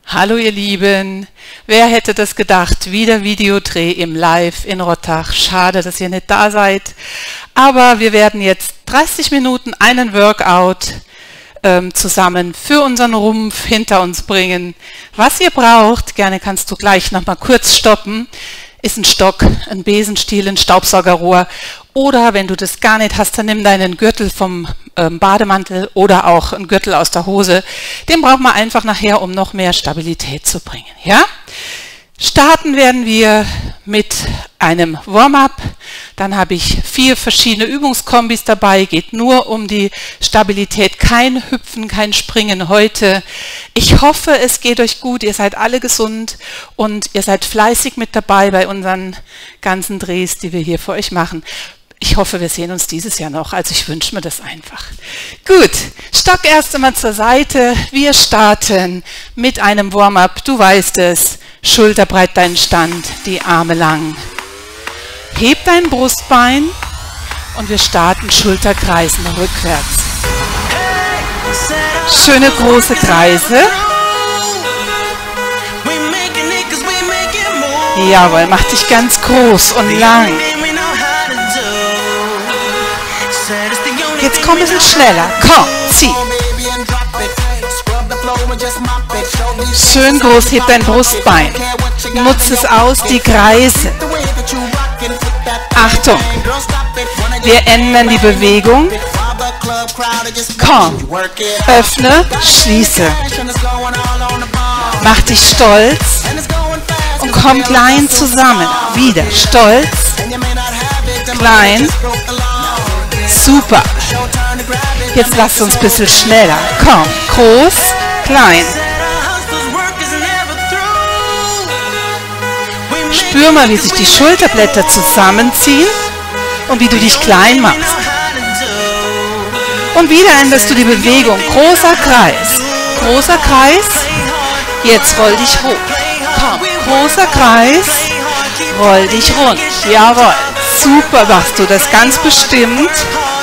Hallo ihr Lieben, wer hätte das gedacht, wieder Videodreh im Live in Rottach. Schade, dass ihr nicht da seid, aber wir werden jetzt 30 Minuten einen Workout zusammen für unseren Rumpf hinter uns bringen. Was ihr braucht, gerne kannst du gleich noch mal kurz stoppen, ist ein Stock, ein Besenstiel, ein Staubsaugerrohr oder wenn du das gar nicht hast, dann nimm deinen Gürtel vom Bademantel oder auch einen Gürtel aus der Hose. Den braucht man einfach nachher, um noch mehr Stabilität zu bringen. Ja? Starten werden wir mit einem Warm-up. Dann habe ich 4 verschiedene Übungskombis dabei. Geht nur um die Stabilität. Kein Hüpfen, kein Springen heute. Ich hoffe, es geht euch gut. Ihr seid alle gesund und ihr seid fleißig mit dabei bei unseren ganzen Drehs, die wir hier für euch machen. Ich hoffe, wir sehen uns dieses Jahr noch, also ich wünsche mir das einfach. Gut, Stock erst einmal zur Seite. Wir starten mit einem Warm-up. Du weißt es, schulterbreit deinen Stand, die Arme lang. Heb dein Brustbein und wir starten Schulterkreisen rückwärts. Schöne große Kreise. Jawohl, mach dich ganz groß und lang. Jetzt komm ein bisschen schneller. Komm, zieh. Schön groß, heb dein Brustbein. Nutze es aus, die Kreise. Achtung. Wir ändern die Bewegung. Komm. Öffne, schließe. Mach dich stolz. Und komm klein zusammen. Wieder stolz. Klein. Super. Jetzt lass uns ein bisschen schneller. Komm, groß, klein. Spür mal, wie sich die Schulterblätter zusammenziehen und wie du dich klein machst. Und wieder änderst du die Bewegung. Großer Kreis. Großer Kreis. Jetzt roll dich hoch. Komm, großer Kreis. Roll dich rund. Jawohl. Super machst du das ganz bestimmt.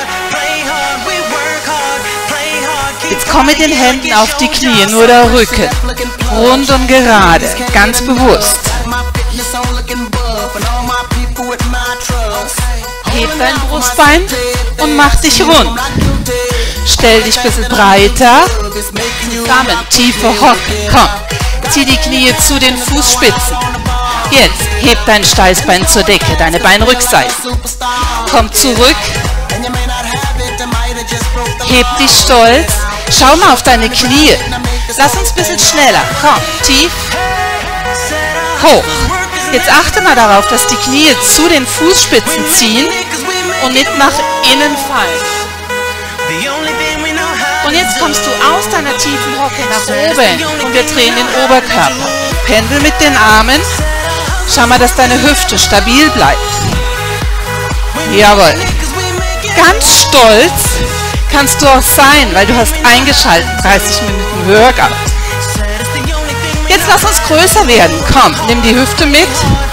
Jetzt komm mit den Händen auf die Knie, nur der Rücken. Rund und gerade, ganz bewusst. Heb dein Brustbein und mach dich rund. Stell dich ein bisschen breiter. Zusammen, tiefe Hocken. Komm, zieh die Knie zu den Fußspitzen. Jetzt heb dein Steißbein zur Decke, deine Beinrückseite. Komm zurück. Heb dich stolz. Schau mal auf deine Knie. Lass uns ein bisschen schneller. Komm, tief. Hoch. Jetzt achte mal darauf, dass die Knie zu den Fußspitzen ziehen und nicht nach innen fallen. Und jetzt kommst du aus deiner tiefen Hocke nach oben und wir drehen den Oberkörper. Pendel mit den Armen. Schau mal, dass deine Hüfte stabil bleibt. Jawohl. Ganz stolz kannst du auch sein, weil du hast eingeschaltet, 30 Minuten Workout. Jetzt lass uns größer werden. Komm, nimm die Hüfte mit.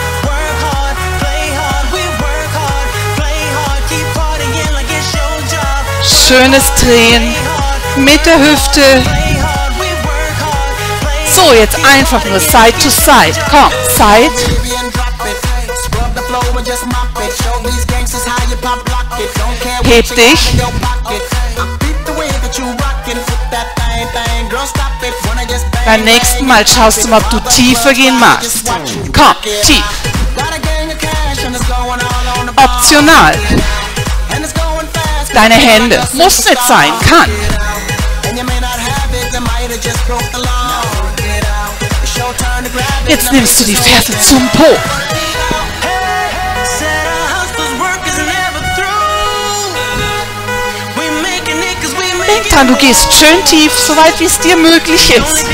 Schönes Drehen mit der Hüfte. So, jetzt einfach nur Side to Side. Komm, Side. Heb dich. Beim nächsten Mal schaust du mal, ob du tiefer gehen magst. Komm, tief. Optional. Deine Hände. Muss nicht sein, kann. Jetzt nimmst du die Ferse zum Po. Denk dran, du gehst schön tief, so weit wie es dir möglich ist.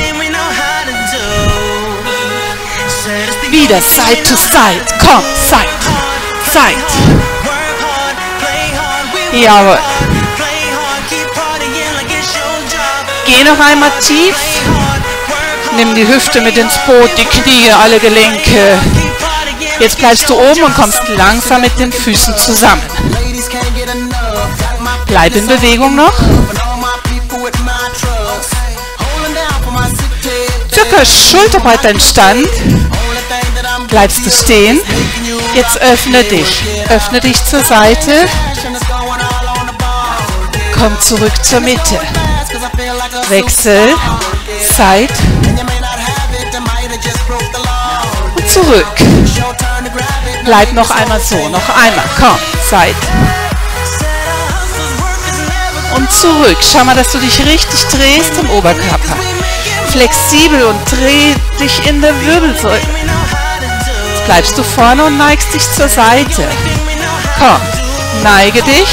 Wieder Side to Side. Komm, Side. Side. Jawohl. Geh noch einmal tief. Nimm die Hüfte mit ins Boot, die Knie, alle Gelenke. Jetzt bleibst du oben und kommst langsam mit den Füßen zusammen. Bleib in Bewegung noch. circa schulterbreit dein Stand. Bleibst du stehen. Jetzt öffne dich zur Seite. Komm zurück zur Mitte. Wechsel, Side und zurück. Bleib noch einmal so, noch einmal. Komm, Side und zurück. Schau mal, dass du dich richtig drehst im Oberkörper. Flexibel und dreh dich in der Wirbelsäule. Jetzt bleibst du vorne und neigst dich zur Seite. Komm, neige dich.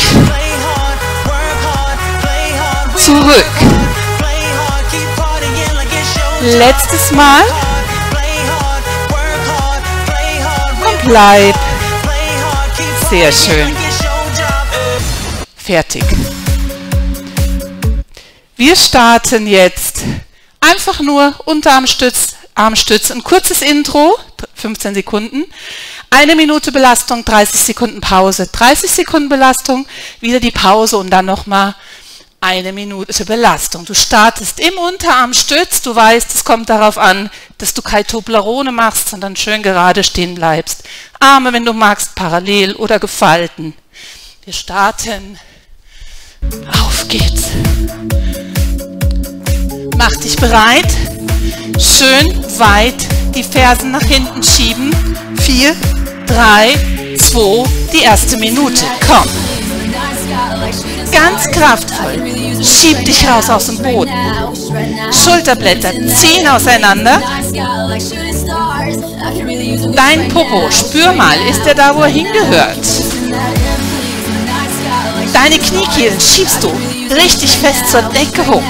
Zurück. Letztes Mal. Und bleib. Sehr schön. Fertig. Wir starten jetzt einfach nur Unterarmstütz, Armstütz, ein kurzes Intro, 15 Sekunden, 1 Minute Belastung, 30 Sekunden Pause, 30 Sekunden Belastung, wieder die Pause und dann nochmal 1 Minute Belastung. Du startest im Unterarmstütz, du weißt, es kommt darauf an, dass du kein Toblerone machst, sondern schön gerade stehen bleibst. Arme, wenn du magst, parallel oder gefalten. Wir starten. Auf geht's. Mach dich bereit. Schön weit die Fersen nach hinten schieben. 4, 3, 2, die erste Minute. Komm. Ganz kraftvoll. Schieb dich raus aus dem Boden. Schulterblätter ziehen auseinander. Dein Popo, spür mal, ist er da, wo er hingehört? Deine Kniekehlen schiebst du richtig fest zur Decke hoch.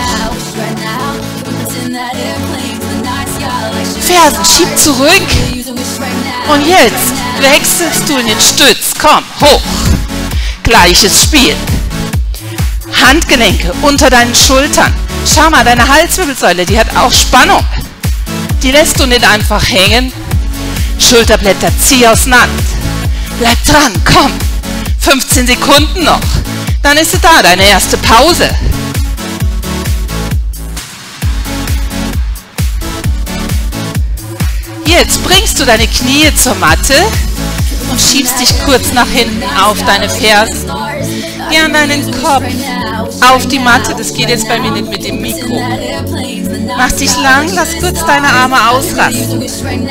Fersen, schieb zurück. Und jetzt wechselst du in den Stütz. Komm, hoch. Gleiches Spiel. Handgelenke unter deinen Schultern. Schau mal, deine Halswirbelsäule, die hat auch Spannung. Die lässt du nicht einfach hängen. Schulterblätter, zieh auseinander. Bleib dran, komm. 15 Sekunden noch. Dann ist sie da, deine erste Pause. Jetzt bringst du deine Knie zur Matte und schiebst dich kurz nach hinten auf deine Fersen. Gern deinen Kopf auf die Matte, das geht jetzt bei mir nicht mit dem Mikro. Mach dich lang, lass kurz deine Arme ausrasten.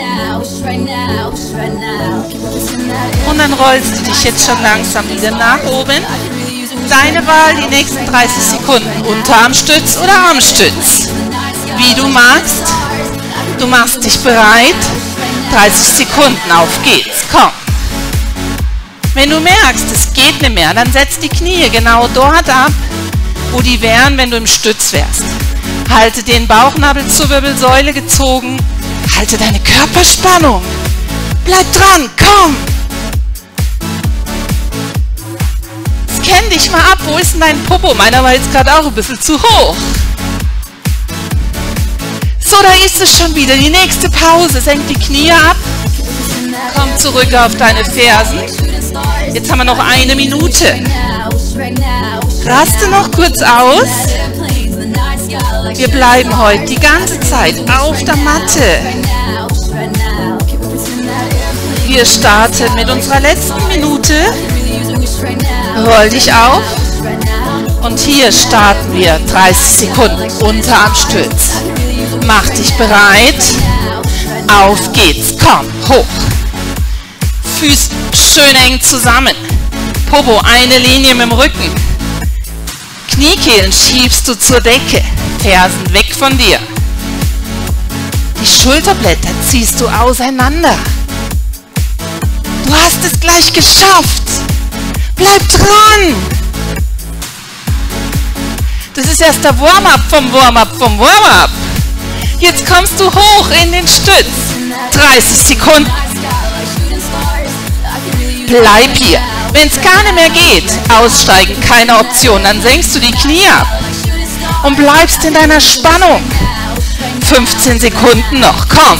Und dann rollst du dich jetzt schon langsam wieder nach oben. Deine Wahl, die nächsten 30 Sekunden. Unterarmstütz oder Armstütz. Wie du magst. Du machst dich bereit. 30 Sekunden, auf geht's. Komm. Wenn du merkst, es geht nicht mehr, dann setz die Knie genau dort ab, wo die wären, wenn du im Stütz wärst. Halte den Bauchnabel zur Wirbelsäule gezogen. Halte deine Körperspannung. Bleib dran, komm. Scann dich mal ab. Wo ist denn dein Popo? Meiner war jetzt gerade auch ein bisschen zu hoch. So, da ist es schon wieder. Die nächste Pause. Senk die Knie ab. Komm zurück auf deine Fersen. Jetzt haben wir noch 1 Minute. Raste noch kurz aus. Wir bleiben heute die ganze Zeit auf der Matte. Wir starten mit unserer letzten Minute. Roll dich auf. Und hier starten wir 30 Sekunden Unterarmstütz. Mach dich bereit. Auf geht's. Komm, hoch. Füße schön eng zusammen. Popo, eine Linie mit dem Rücken. Kniekehlen schiebst du zur Decke. Fersen weg von dir. Die Schulterblätter ziehst du auseinander. Du hast es gleich geschafft. Bleib dran. Das ist erst der Warm-up vom Warm-up vom Warm-up. Jetzt kommst du hoch in den Stütz. 30 Sekunden. Bleib hier. Wenn es gar nicht mehr geht, aussteigen, keine Option, dann senkst du die Knie ab und bleibst in deiner Spannung. 15 Sekunden noch, komm.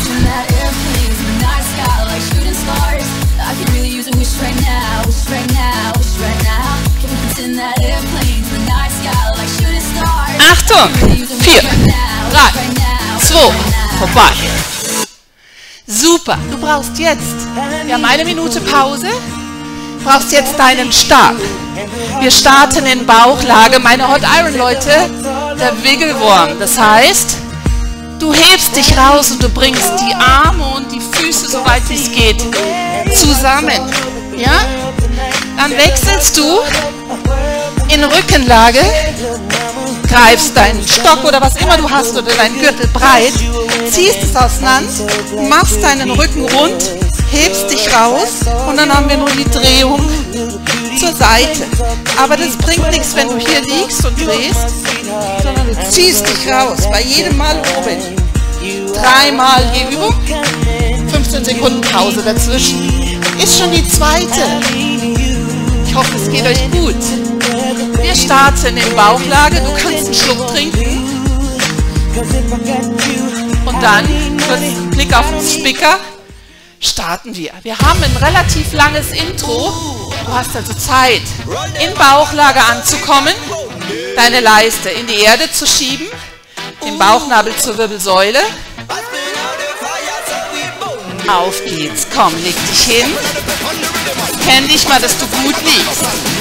Achtung, 4, 3, 2, vorbei. Super, du brauchst jetzt, wir haben 1 Minute Pause, brauchst jetzt deinen Stab. Wir starten in Bauchlage, meine Hot Iron Leute, der Wigglworm. Das heißt, du hebst dich raus und du bringst die Arme und die Füße, soweit es geht, zusammen. Ja? Dann wechselst du in Rückenlage, greifst deinen Stock oder was immer du hast oder deinen Gürtel breit, ziehst es auseinander, machst deinen Rücken rund, hebst dich raus und dann haben wir nur die Drehung zur Seite. Aber das bringt nichts, wenn du hier liegst und drehst, sondern du ziehst dich raus, bei jedem Mal oben. 3 Mal je Übung, 15 Sekunden Pause dazwischen. Ist schon die zweite. Ich hoffe, es geht euch gut. Wir starten in Bauchlage, du kannst einen Schluck trinken. Und dann, kurz einen Blick auf den Spicker, starten wir. Wir haben ein relativ langes Intro. Du hast also Zeit, in Bauchlage anzukommen, deine Leiste in die Erde zu schieben, den Bauchnabel zur Wirbelsäule. Auf geht's, komm, leg dich hin. Kenn dich mal, dass du gut liegst.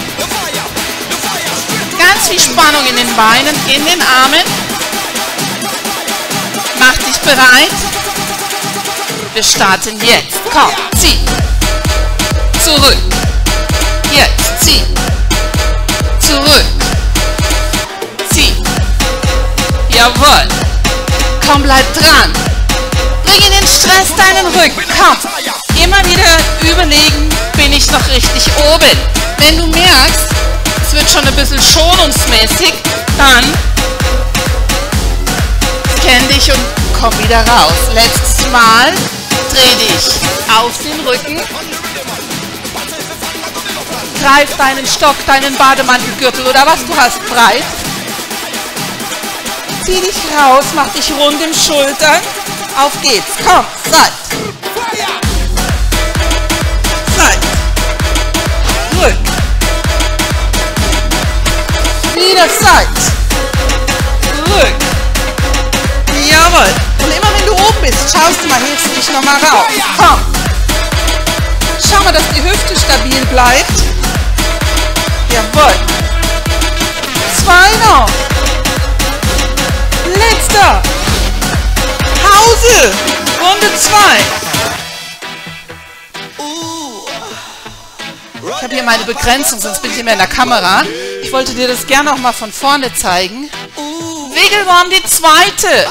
Ganz viel Spannung in den Beinen, in den Armen. Mach dich bereit. Wir starten jetzt. Komm, zieh. Zurück. Jetzt, zieh. Zurück. Zieh. Jawohl. Komm, bleib dran. Bring in den Stress deinen Rücken. Komm. Immer wieder überlegen, bin ich noch richtig oben. Wenn du merkst, es wird schon ein bisschen schonungsmäßig, dann kenn dich und komm wieder raus. Letztes Mal, dreh dich auf den Rücken, greif deinen Stock, deinen Bademantelgürtel oder was du hast breit, zieh dich raus, mach dich rund im Schultern, auf geht's, komm, Seit, Seit, Rück, wieder Seit, Rück. Jawohl. Und immer wenn du oben bist, schaust du mal, hebst du dich nochmal raus. Komm. Schau mal, dass die Hüfte stabil bleibt. Jawohl. 2 noch. Letzter. Pause. Runde 2. Ich habe hier meine Begrenzung, sonst bin ich immer in der Kamera. Ich wollte dir das gerne noch mal von vorne zeigen. Wigglworm, die zweite.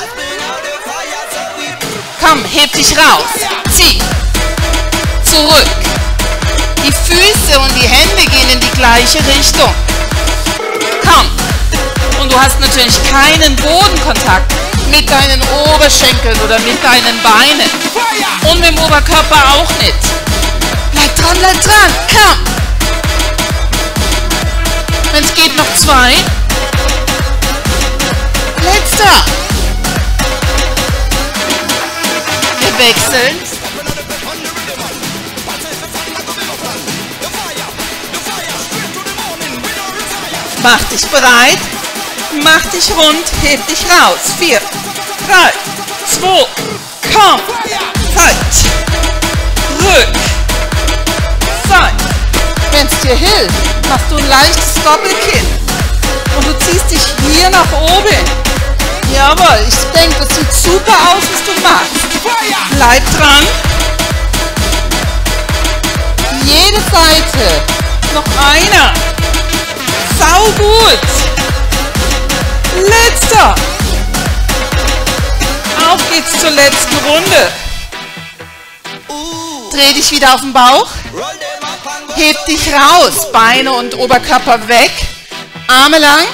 Komm, heb dich raus. Zieh. Zurück. Die Füße und die Hände gehen in die gleiche Richtung. Komm. Und du hast natürlich keinen Bodenkontakt mit deinen Oberschenkeln oder mit deinen Beinen. Und mit dem Oberkörper auch nicht. Bleib dran, bleib dran. Komm. Wenn es geht, noch 2. Letzter. Wir wechseln. Mach dich bereit. Mach dich rund. Heb dich raus. 4, 3, 2. Komm. Zeit. Rück. Zeit. Wenn es dir hilft, machst du ein leichtes Doppelkinn. Und du ziehst dich hier nach oben. Jawohl, ich denke, das sieht super aus, was du machst. Bleib dran. Jede Seite. Noch einer. Sau gut. Letzter. Auf geht's zur letzten Runde. Dreh dich wieder auf den Bauch. Heb dich raus. Beine und Oberkörper weg. Arme lang.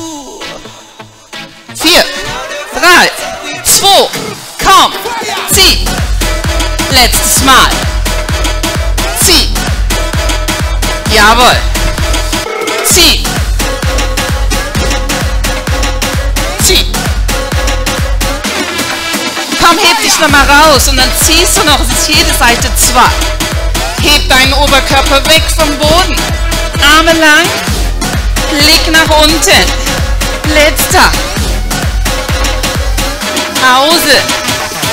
4, 3, 2, komm, zieh. Letztes Mal. Zieh. Jawohl. Zieh. Zieh. Komm, heb dich nochmal raus und dann ziehst du noch, es ist jede Seite 2. Heb deinen Oberkörper weg vom Boden. Arme lang. Blick nach unten. Letzter. Pause.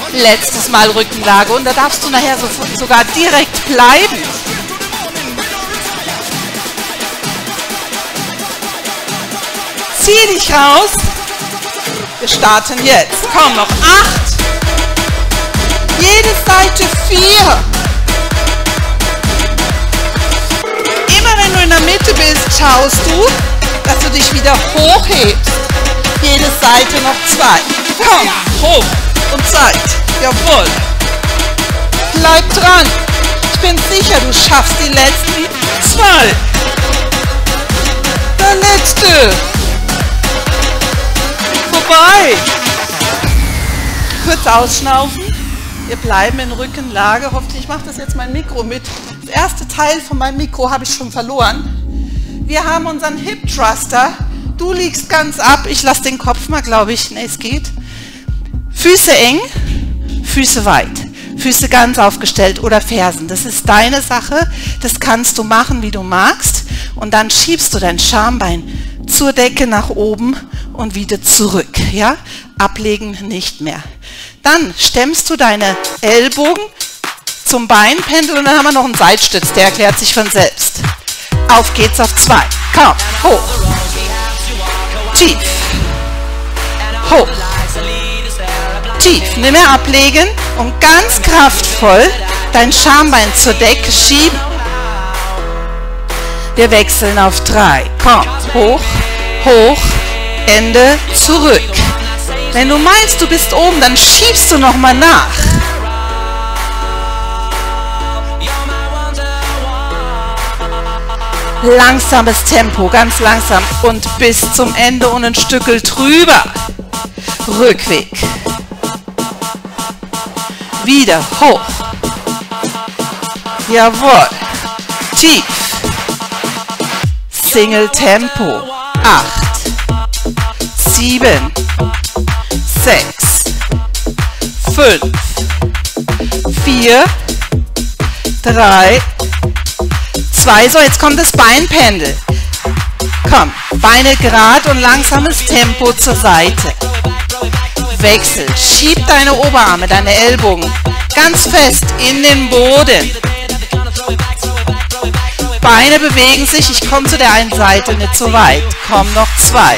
Letztes Mal Rückenlage und da darfst du nachher sogar direkt bleiben. Zieh dich raus. Wir starten jetzt. Komm, noch 8. Jede Seite 4. Immer wenn du in der Mitte bist, schaust du, dass du dich wieder hochhebst. Jede Seite noch 2. Komm, hoch und Zeit. Jawohl. Bleib dran. Ich bin sicher, du schaffst die letzten 2. Der letzte. Vorbei. Kurz ausschnaufen. Wir bleiben in Rückenlage. Hoffentlich macht das jetzt mein Mikro mit. Das erste Teil von meinem Mikro habe ich schon verloren. Wir haben unseren Hip Thruster. Du liegst ganz ab. Ich lasse den Kopf mal, glaube ich. Ne, es geht. Füße eng, Füße weit. Füße ganz aufgestellt oder Fersen. Das ist deine Sache. Das kannst du machen, wie du magst. Und dann schiebst du dein Schambein zur Decke nach oben und wieder zurück. Ja? Ablegen nicht mehr. Dann stemmst du deine Ellbogen zum Beinpendel und dann haben wir noch einen Seitstütz, der erklärt sich von selbst. Auf geht's auf 2. Komm, hoch. Tief. Hoch. Tief. Nicht mehr ablegen und ganz kraftvoll dein Schambein zur Decke schieben. Wir wechseln auf 3. Komm, hoch, hoch, Ende, zurück. Wenn du meinst, du bist oben, dann schiebst du nochmal nach. Langsames Tempo, ganz langsam und bis zum Ende und ein Stückel drüber. Rückweg. Wieder hoch. Jawohl. Tief. Single Tempo. 8, 7, 6, 5, 4, 3, 2. So, jetzt kommt das Beinpendel. Komm, Beine gerade und langsames Tempo zur Seite. Wechsel. Schieb deine Oberarme, deine Ellbogen ganz fest in den Boden. Beine bewegen sich. Ich komme zu der einen Seite, nicht so weit. Komm, noch 2.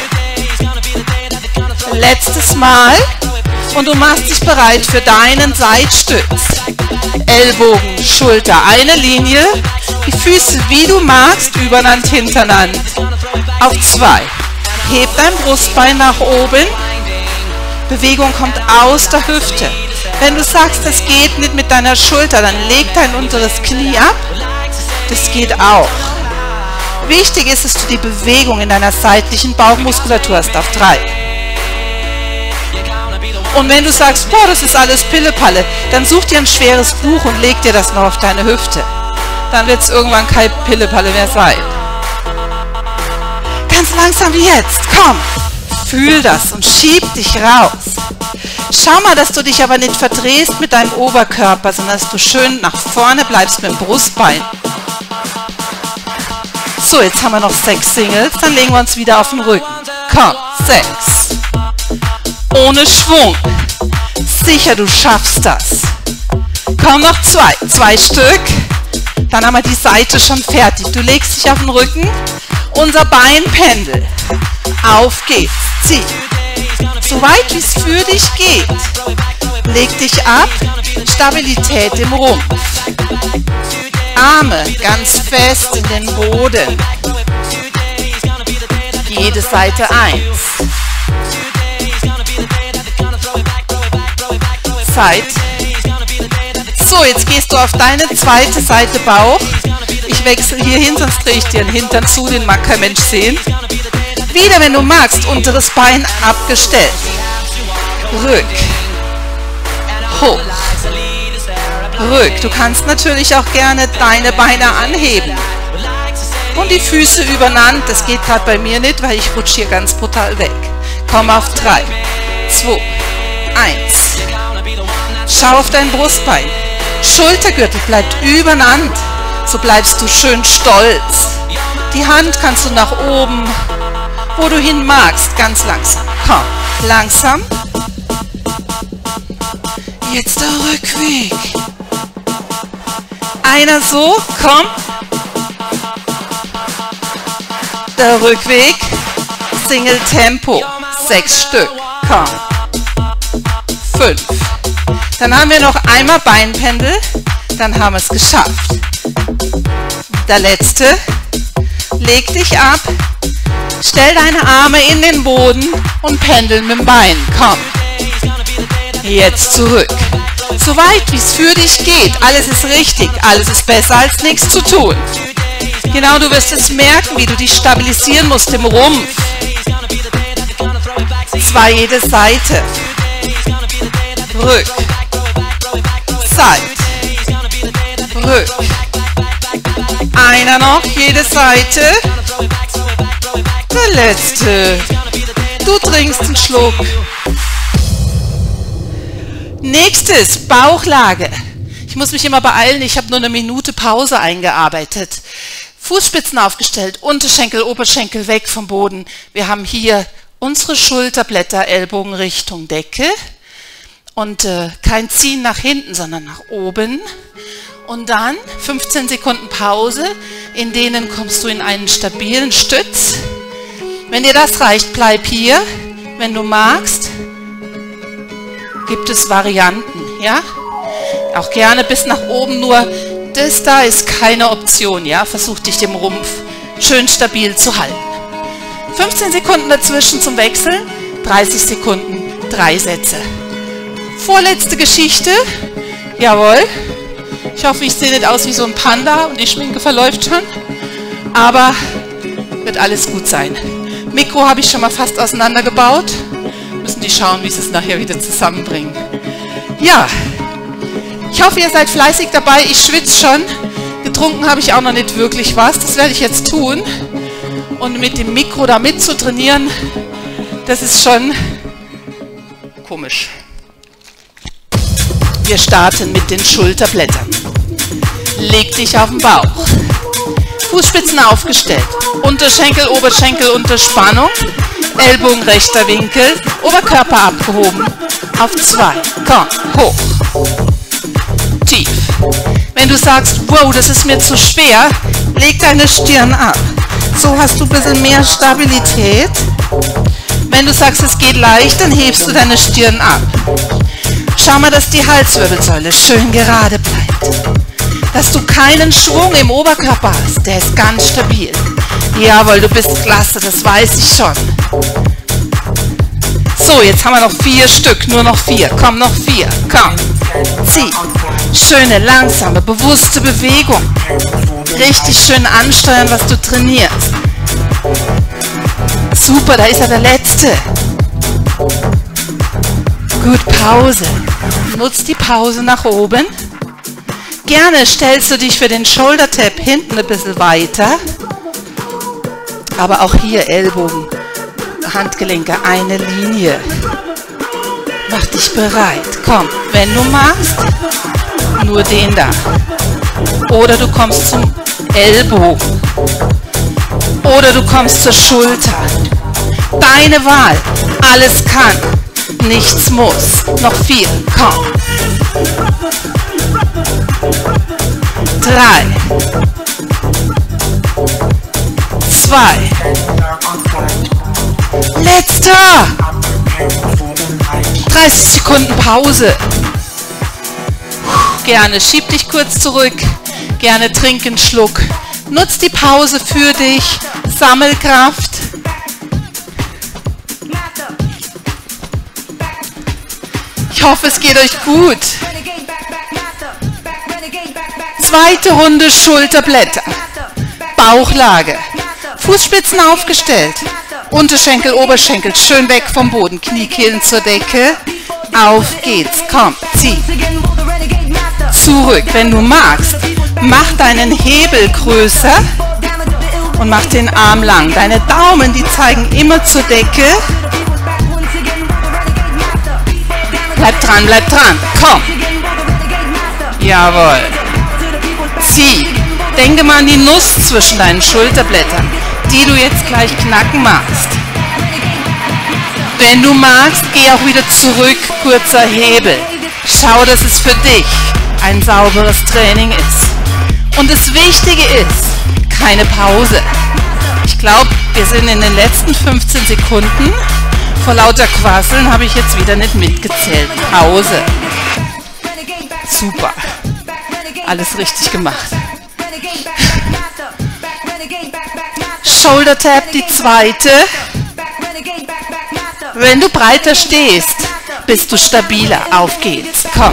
Letztes Mal. Und du machst dich bereit für deinen Seitstütz. Ellbogen, Schulter, eine Linie. Die Füße, wie du magst, übereinander, hintereinander. Auf 2. Heb dein Brustbein nach oben. Bewegung kommt aus der Hüfte. Wenn du sagst, das geht nicht mit deiner Schulter, dann leg dein unteres Knie ab. Das geht auch. Wichtig ist, dass du die Bewegung in deiner seitlichen Bauchmuskulatur hast. Auf 3. Und wenn du sagst, boah, das ist alles Pillepalle, dann such dir ein schweres Buch und leg dir das noch auf deine Hüfte. Dann wird es irgendwann kein Pillepalle mehr sein. Ganz langsam wie jetzt. Komm. Fühl das und schieb dich raus. Schau mal, dass du dich aber nicht verdrehst mit deinem Oberkörper, sondern dass du schön nach vorne bleibst mit dem Brustbein. So, jetzt haben wir noch 6 Singles, dann legen wir uns wieder auf den Rücken. Komm, 6. Ohne Schwung. Sicher, du schaffst das. Komm, noch 2. 2 Stück. Dann haben wir die Seite schon fertig. Du legst dich auf den Rücken. Unser Beinpendel. Auf geht's. Zieh. So weit wie es für dich geht. Leg dich ab. Stabilität im Rumpf. Arme ganz fest in den Boden. Jede Seite 1. Zeit. So, jetzt gehst du auf deine zweite Seite Bauch. Ich wechsle hier hin, sonst drehe ich dir den Hintern zu, den mag kein Mensch sehen. Wieder, wenn du magst, unteres Bein abgestellt. Rück. Hoch. Rück. Du kannst natürlich auch gerne deine Beine anheben. Und die Füße übereinander. Das geht gerade bei mir nicht, weil ich rutsche hier ganz brutal weg. Komm auf 3, 2, 1. Schau auf dein Brustbein. Schultergürtel bleibt übereinander. So bleibst du schön stolz. Die Hand kannst du nach oben, wo du hin magst, ganz langsam. Komm, langsam. Jetzt der Rückweg. Einer so, komm. Der Rückweg. Single Tempo. 6 Stück. Komm. 5. Dann haben wir noch einmal Beinpendel. Dann haben wir es geschafft. Der letzte. Leg dich ab. Stell deine Arme in den Boden und pendel mit dem Bein. Komm. Jetzt zurück. So weit, wie es für dich geht. Alles ist richtig. Alles ist besser als nichts zu tun. Genau, du wirst es merken, wie du dich stabilisieren musst im Rumpf. 2 jede Seite. Rück. Seit. Rück. Einer noch, jede Seite. Der letzte. Du trinkst einen Schluck. Nächstes, Bauchlage. Ich muss mich immer beeilen, ich habe nur eine Minute Pause eingearbeitet. Fußspitzen aufgestellt, Unterschenkel, Oberschenkel weg vom Boden. Wir haben hier unsere Schulterblätter, Ellbogen Richtung Decke. Und kein Ziehen nach hinten, sondern nach oben. Und dann 15 Sekunden Pause, in denen kommst du in einen stabilen Stütz. Wenn dir das reicht, bleib hier. Wenn du magst, gibt es Varianten, ja? Auch gerne bis nach oben, nur das da ist keine Option, ja? Versuch dich im Rumpf schön stabil zu halten. 15 Sekunden dazwischen zum Wechseln, 30 Sekunden, 3 Sätze. Vorletzte Geschichte, jawohl. Ich hoffe, ich sehe nicht aus wie so ein Panda und die Schminke verläuft schon, aber wird alles gut sein. Mikro habe ich schon mal fast auseinandergebaut. Müssen die schauen, wie sie es nachher wieder zusammenbringen. Ja, ich hoffe, ihr seid fleißig dabei. Ich schwitze schon. Getrunken habe ich auch noch nicht wirklich was. Das werde ich jetzt tun. Und mit dem Mikro da mit zu trainieren, das ist schon komisch. Wir starten mit den Schulterblättern. Leg dich auf den Bauch. Fußspitzen aufgestellt. Unterschenkel, Oberschenkel unter Spannung. Ellbogen rechter Winkel. Oberkörper abgehoben. Auf 2. Komm, hoch. Tief. Wenn du sagst, wow, das ist mir zu schwer, leg deine Stirn ab. So hast du ein bisschen mehr Stabilität. Wenn du sagst, es geht leicht, dann hebst du deine Stirn ab. Schau mal, dass die Halswirbelsäule schön gerade bleibt. Dass du keinen Schwung im Oberkörper hast, der ist ganz stabil. Jawohl, du bist klasse, das weiß ich schon. So, jetzt haben wir noch 4 Stück, nur noch 4. Komm, noch 4. Komm, zieh. Schöne, langsame, bewusste Bewegung. Richtig schön ansteuern, was du trainierst. Super, da ist ja der letzte. Gut, Pause. Nutz die Pause nach oben. Gerne stellst du dich für den Shoulder Tap hinten ein bisschen weiter. Aber auch hier Ellbogen, Handgelenke, eine Linie. Mach dich bereit. Komm, wenn du magst, nur den da. Oder du kommst zum Ellbogen. Oder du kommst zur Schulter. Deine Wahl. Alles kann. Nichts muss. Noch 4. Komm. 3. 2. Letzter. 30 Sekunden Pause. Gerne schieb dich kurz zurück. Gerne trink einen Schluck. Nutz die Pause für dich. Sammel Kraft. Ich hoffe, es geht euch gut. Zweite Runde Schulterblätter. Bauchlage. Fußspitzen aufgestellt. Unterschenkel, Oberschenkel schön weg vom Boden. Kniekehlen zur Decke. Auf geht's. Komm, zieh. Zurück. Wenn du magst, mach deinen Hebel größer und mach den Arm lang. Deine Daumen, die zeigen immer zur Decke. Bleib dran, komm. Jawohl. Zieh. Denke mal an die Nuss zwischen deinen Schulterblättern, die du jetzt gleich knacken machst. Wenn du magst, geh auch wieder zurück, kurzer Hebel. Schau, dass es für dich ein sauberes Training ist. Und das Wichtige ist, keine Pause. Ich glaube, wir sind in den letzten 15 Sekunden. Vor lauter Quasseln habe ich jetzt wieder nicht mitgezählt. Pause. Super. Alles richtig gemacht. Shoulder Tap, die zweite. Wenn du breiter stehst, bist du stabiler. Auf geht's. Komm.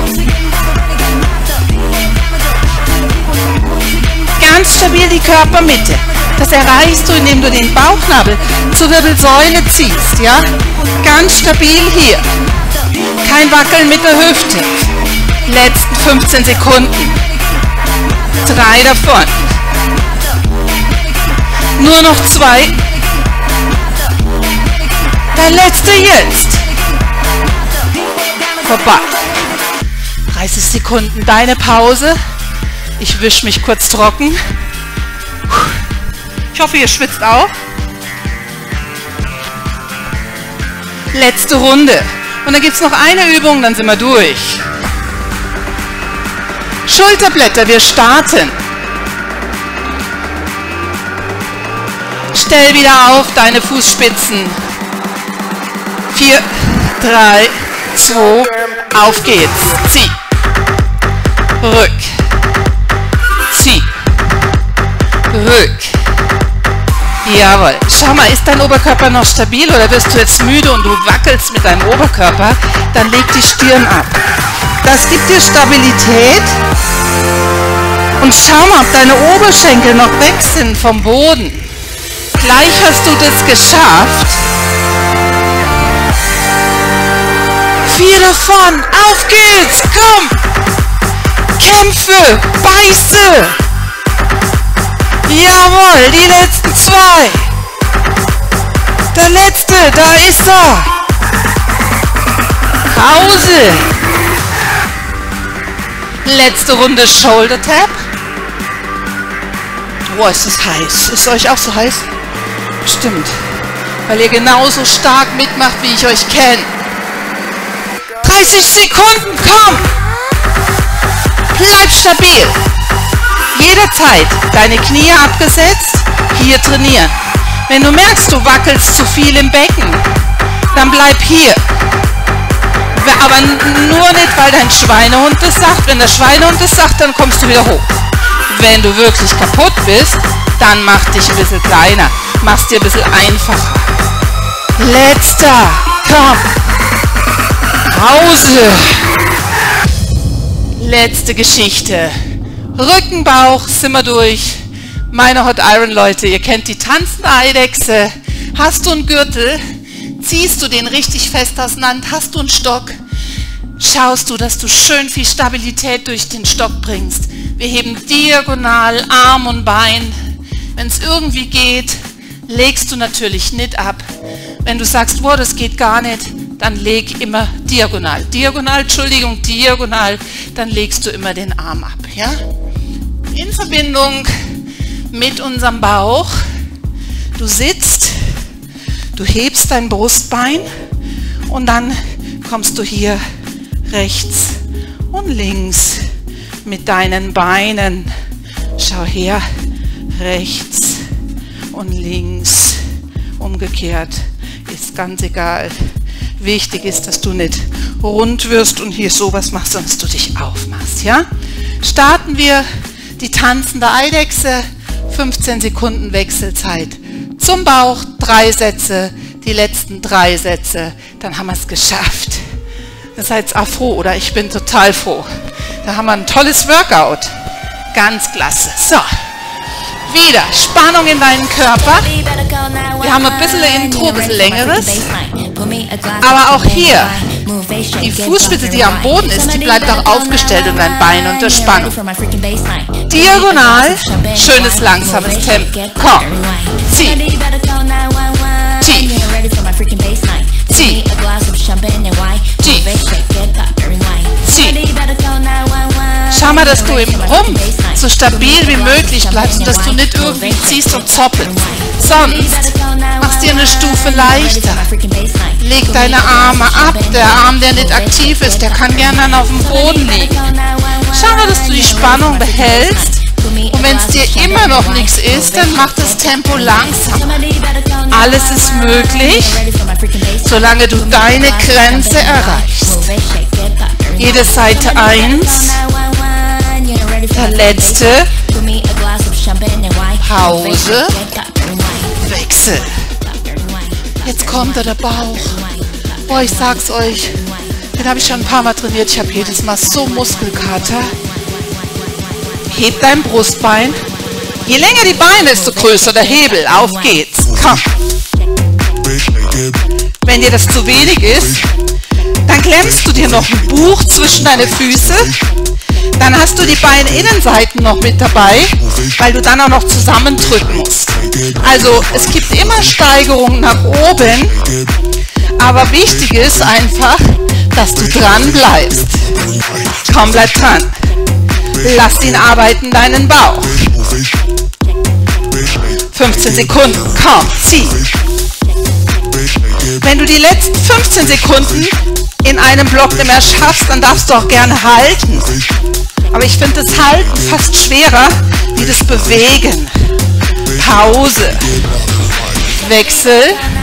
Ganz stabil die Körpermitte. Das erreichst du, indem du den Bauchnabel zur Wirbelsäule ziehst. Ja? Ganz stabil hier. Kein Wackeln mit der Hüfte. Letzten 15 Sekunden. 3 davon. Nur noch 2. Der letzte jetzt. Vorbei. 30 Sekunden deine Pause. Ich wische mich kurz trocken. Ich hoffe, ihr schwitzt auch. Letzte Runde. Und dann gibt es noch eine Übung, dann sind wir durch. Schulterblätter, wir starten. Stell wieder auf deine Fußspitzen. 4, 3, 2, auf geht's. Zieh. Rück. Zieh. Rück. Jawohl. Schau mal, ist dein Oberkörper noch stabil oder wirst du jetzt müde und du wackelst mit deinem Oberkörper? Dann leg die Stirn ab. Das gibt dir Stabilität. Und schau mal, ob deine Oberschenkel noch weg sind vom Boden. Gleich hast du das geschafft. 4 davon. Auf geht's. Komm. Kämpfe. Beiße. Jawohl, die letzten 2. Der letzte, da ist er. Pause. Letzte Runde Shoulder Tap. Boah, ist das heiß. Ist euch auch so heiß? Stimmt. Weil ihr genauso stark mitmacht, wie ich euch kenne. 30 Sekunden, komm. Bleib stabil. Jederzeit deine Knie abgesetzt, hier trainieren. Wenn du merkst, du wackelst zu viel im Becken, dann bleib hier. Aber nur nicht, weil dein Schweinehund das sagt. Wenn der Schweinehund das sagt, dann kommst du wieder hoch. Wenn du wirklich kaputt bist, dann mach dich ein bisschen kleiner. Mach's dir ein bisschen einfacher. Letzter. Komm. Pause. Letzte Geschichte. Rücken, Bauch, sind wir durch. Meine Hot Iron Leute, ihr kennt die tanzende Eidechse. Hast du einen Gürtel? Ziehst du den richtig fest auseinander? Hast du einen Stock? Schaust du, dass du schön viel Stabilität durch den Stock bringst. Wir heben diagonal Arm und Bein. Wenn es irgendwie geht, legst du natürlich nicht ab. Wenn du sagst, wow, das geht gar nicht, dann leg immer diagonal. Diagonal, Entschuldigung, diagonal, dann legst du immer den Arm ab. Ja? In Verbindung mit unserem Bauch. Du sitzt, du hebst dein Brustbein und dann kommst du hier rechts und links mit deinen Beinen. Schau her, rechts und links, umgekehrt, ist ganz egal. Wichtig ist, dass du nicht rund wirst und hier sowas machst, sondern dass du dich aufmachst. Ja? Starten wir die tanzende Eidechse, 15 Sekunden Wechselzeit. Zum Bauch, 3 Sätze, die letzten 3 Sätze, dann haben wir es geschafft. Ihr seid auch froh, oder? Ich bin total froh. Da haben wir ein tolles Workout. Ganz klasse. So, wieder Spannung in deinen Körper. Wir haben ein bisschen Intro, ein bisschen längeres. Aber auch hier, die Fußspitze, die am Boden ist, die bleibt auch aufgestellt und dein Bein unter Spannung. Diagonal, schönes langsames Tempo. Komm, zieh, tief, zieh, tief, zieh. Schau mal, dass du im Rumpf so stabil wie möglich bleibst und dass du nicht irgendwie ziehst und zoppelst. Sonst machst dir eine Stufe leichter. Leg deine Arme ab. Der Arm, der nicht aktiv ist, der kann gerne dann auf dem Boden liegen. Schau mal, dass du die Spannung behältst. Und wenn es dir immer noch nichts ist, dann mach das Tempo langsam. Alles ist möglich, solange du deine Grenze erreichst. Jede Seite 1. Der letzte. Pause. Wechsel. Jetzt kommt der Bauch. Boah, ich sag's euch. Den habe ich schon ein paar Mal trainiert. Ich habe jedes Mal so Muskelkater. Heb dein Brustbein. Je länger die Beine, desto größer der Hebel. Auf geht's. Komm. Wenn dir das zu wenig ist, dann klemmst du dir noch ein Buch zwischen deine Füße. Dann hast du die Beininnenseiten noch mit dabei, weil du dann auch noch zusammendrücken musst. Also es gibt immer Steigerungen nach oben, aber wichtig ist einfach, dass du dran bleibst. Komm, bleib dran. Lass ihn arbeiten, deinen Bauch. 15 Sekunden. Komm, zieh. Wenn du die letzten 15 Sekunden in einem Block nicht mehr schaffst, dann darfst du auch gerne halten. Aber ich finde das Halten fast schwerer, wie das Bewegen. Pause. Wechsel.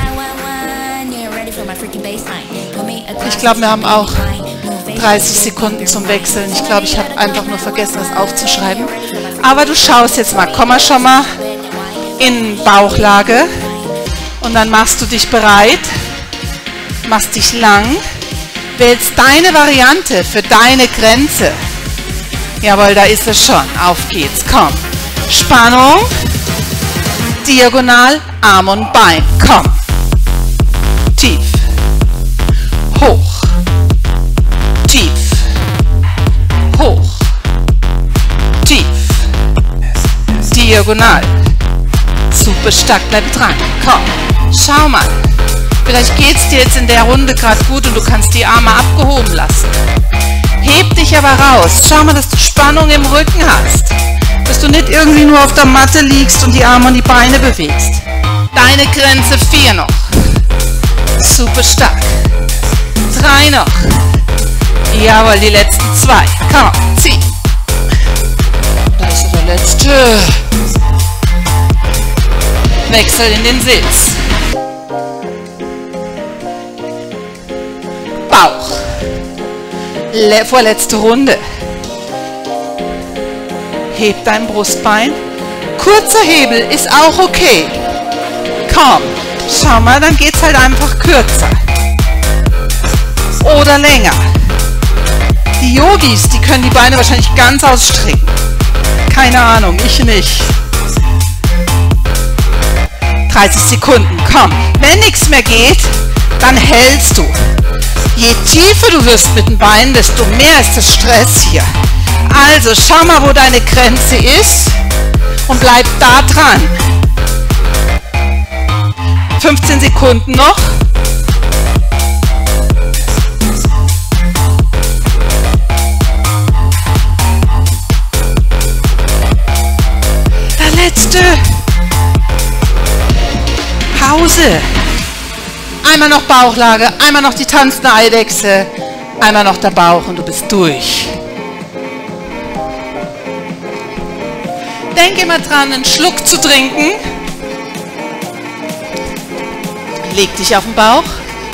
Ich glaube, wir haben auch 30 Sekunden zum Wechseln. Ich glaube, ich habe einfach nur vergessen, das aufzuschreiben. Aber du schaust jetzt mal. Komm mal schon mal in Bauchlage. Und dann machst du dich bereit. Machst dich lang. Wählst deine Variante für deine Grenze. Jawohl, da ist es schon. Auf geht's. Komm. Spannung. Diagonal. Arm und Bein. Komm. Tief. Hoch. Tief. Hoch. Tief. Diagonal. Super stark. Bleib dran. Komm. Schau mal. Vielleicht geht es dir jetzt in der Runde gerade gut und du kannst die Arme abgehoben lassen. Heb dich aber raus. Schau mal, dass du Spannung im Rücken hast. Dass du nicht irgendwie nur auf der Matte liegst und die Arme und die Beine bewegst. Deine Grenze 4 noch. Super stark. 3 noch. Jawohl, die letzten 2. Komm, zieh. Da ist der letzte. Wechsel in den Sitz. Bauch. Vorletzte Runde. Heb dein Brustbein. Kurzer Hebel ist auch okay. Komm, schau mal, dann geht's halt einfach kürzer. Oder länger. Die Yogis, die können die Beine wahrscheinlich ganz ausstrecken. Keine Ahnung, ich nicht. 30 Sekunden, komm. Wenn nichts mehr geht, dann hältst du. Je tiefer du wirst mit den Beinen, desto mehr ist das Stress hier. Also schau mal, wo deine Grenze ist und bleib da dran. 15 Sekunden noch. Der letzte. Pause. Einmal noch Bauchlage, einmal noch die tanzende Eidechse, einmal noch der Bauch und du bist durch. Denk immer dran, einen Schluck zu trinken. Leg dich auf den Bauch.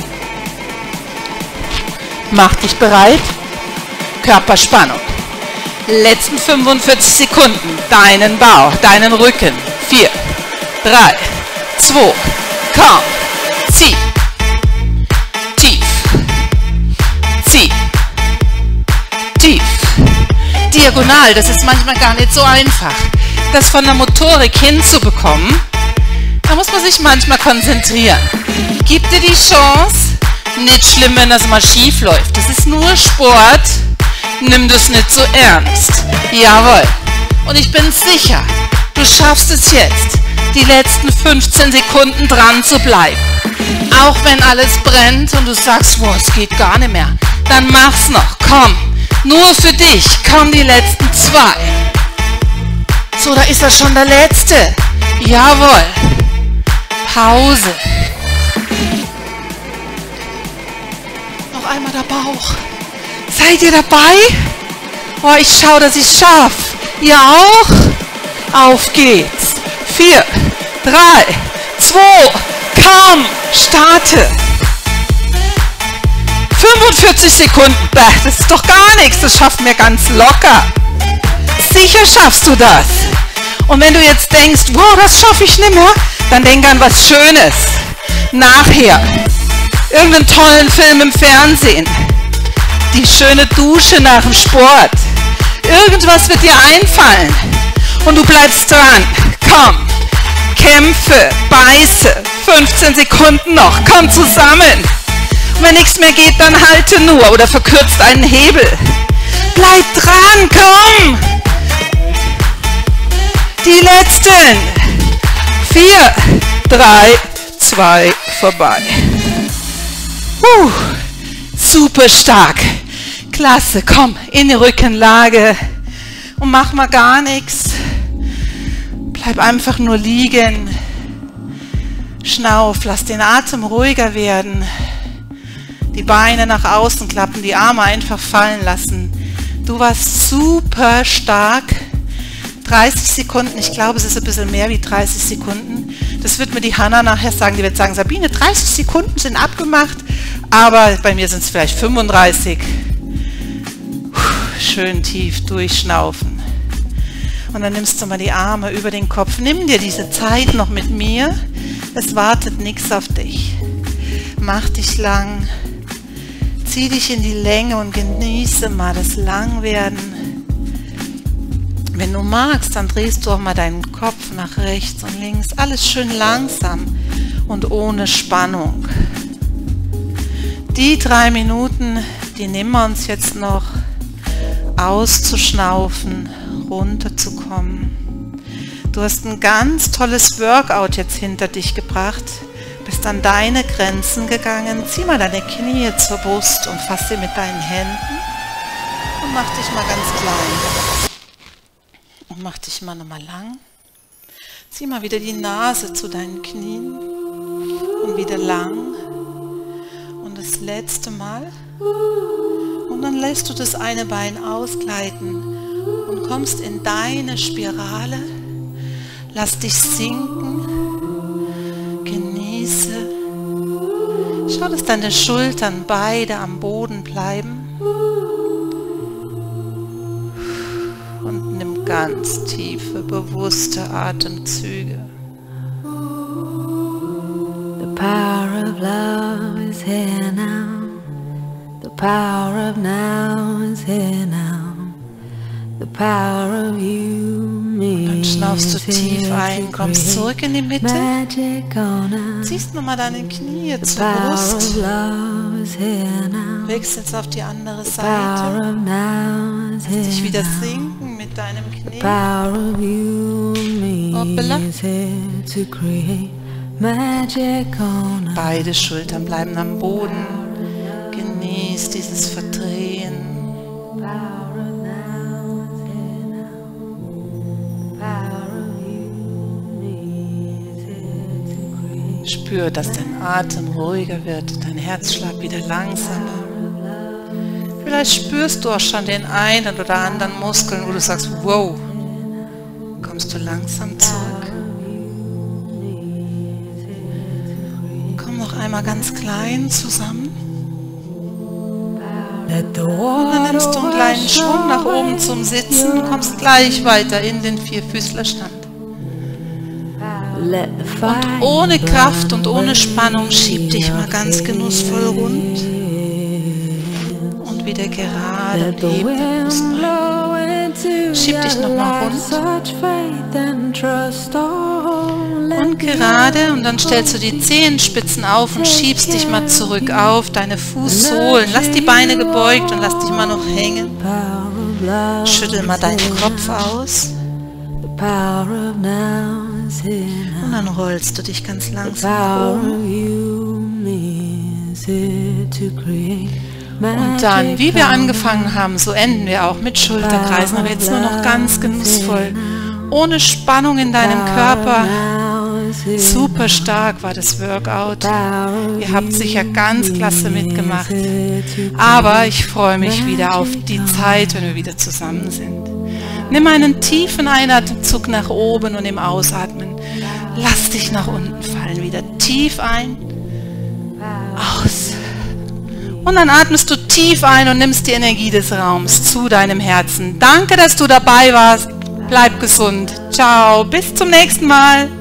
Mach dich bereit. Körperspannung. Letzten 45 Sekunden. Deinen Bauch, deinen Rücken. 4, 3, 2, komm. Zieh. Tief. Zieh. Tief. Diagonal, das ist manchmal gar nicht so einfach. Das von der Motorik hinzubekommen, da muss man sich manchmal konzentrieren. Gib dir die Chance, nicht schlimm, wenn das mal schief läuft. Das ist nur Sport, nimm das nicht so ernst. Jawohl. Und ich bin sicher, du schaffst es jetzt, die letzten 15 Sekunden dran zu bleiben. Auch wenn alles brennt und du sagst, boah, es geht gar nicht mehr, dann mach's noch. Komm, Nur für dich. Komm, die letzten 2. So, da ist er schon, der letzte. Jawohl. Pause. Noch einmal der Bauch. Seid ihr dabei? Oh, ich schaue, dass ich es schaffe. Ihr auch? Auf geht's. 4, 3, 2, komm, starte. 45 Sekunden, das ist doch gar nichts, das schaffen wir ganz locker. Sicher schaffst du das. Und wenn du jetzt denkst, wow, das schaffe ich nicht mehr, dann denk an was Schönes. Nachher, irgendeinen tollen Film im Fernsehen, die schöne Dusche nach dem Sport. Irgendwas wird dir einfallen und du bleibst dran. Komm, kämpfe, beiße, 15 Sekunden noch, komm zusammen. Und wenn nichts mehr geht, dann halte nur oder verkürzt einen Hebel. Bleib dran, komm! Die letzten. 4, 3, 2, vorbei. Super stark. Klasse, komm, in die Rückenlage und mach mal gar nichts. Bleib einfach nur liegen. Schnauf, lass den Atem ruhiger werden. Die Beine nach außen klappen, die Arme einfach fallen lassen. Du warst super stark. 30 Sekunden, ich glaube, es ist ein bisschen mehr wie 30 Sekunden. Das wird mir die Hanna nachher sagen. Die wird sagen, Sabine, 30 Sekunden sind abgemacht, aber bei mir sind es vielleicht 35. Schön tief durchschnaufen. Und dann nimmst du mal die Arme über den Kopf. Nimm dir diese Zeit noch mit mir. Es wartet nichts auf dich. Mach dich lang. Zieh dich in die Länge und genieße mal das Langwerden. Wenn du magst, dann drehst du auch mal deinen Kopf nach rechts und links. Alles schön langsam und ohne Spannung. Die 3 Minuten, die nehmen wir uns jetzt noch, auszuschnaufen, runterzukommen. Du hast ein ganz tolles Workout jetzt hinter dich gebracht. Bist an deine Grenzen gegangen. Zieh mal deine Knie zur Brust und fass sie mit deinen Händen und mach dich mal ganz klein. Und mach dich mal nochmal lang. Zieh mal wieder die Nase zu deinen Knien und wieder lang. Und das letzte Mal. Und dann lässt du das eine Bein ausgleiten und kommst in deine Spirale. Lass dich sinken. Genieße. Schau, dass deine Schultern beide am Boden bleiben. Und nimm ganz tiefe, bewusste Atemzüge. The power of love is here now. The power of now is here now. The power of you, me. Dann schnaufst du tief ein, kommst zurück in die Mitte. Ziehst nochmal deine Knie zur Brust. Wächst jetzt auf die andere Seite. Lass dich wieder sinken mit deinem Knie. Hoppala. Beide Schultern bleiben am Boden. Genieß dieses Verdrehen. Spür, dass dein Atem ruhiger wird, dein Herzschlag wieder langsamer. Vielleicht spürst du auch schon den einen oder anderen Muskeln, wo du sagst, wow, kommst du langsam zurück. Komm noch einmal ganz klein zusammen. Und dann nimmst du einen kleinen Schwung nach oben zum Sitzen und kommst gleich weiter in den Vierfüßlerstand. Und ohne Kraft und ohne Spannung schieb dich mal ganz genussvoll rund. Und wieder gerade und heb den Brustbein. Schieb dich nochmal rund. Und gerade, und dann stellst du die Zehenspitzen auf und schiebst dich mal zurück auf deine Fußsohlen. Lass die Beine gebeugt und lass dich mal noch hängen. Schüttel mal deinen Kopf aus. Und dann rollst du dich ganz langsam um. Und dann, wie wir angefangen haben, so enden wir auch mit Schulterkreisen, aber jetzt nur noch ganz genussvoll, ohne Spannung in deinem Körper. Super stark war das Workout. Ihr habt sicher ganz klasse mitgemacht. Aber ich freue mich wieder auf die Zeit, wenn wir wieder zusammen sind. Nimm einen tiefen Einatemzug nach oben und im Ausatmen lass dich nach unten fallen. Wieder tief ein, aus. Und dann atmest du tief ein und nimmst die Energie des Raums zu deinem Herzen. Danke, dass du dabei warst. Bleib gesund. Ciao, bis zum nächsten Mal.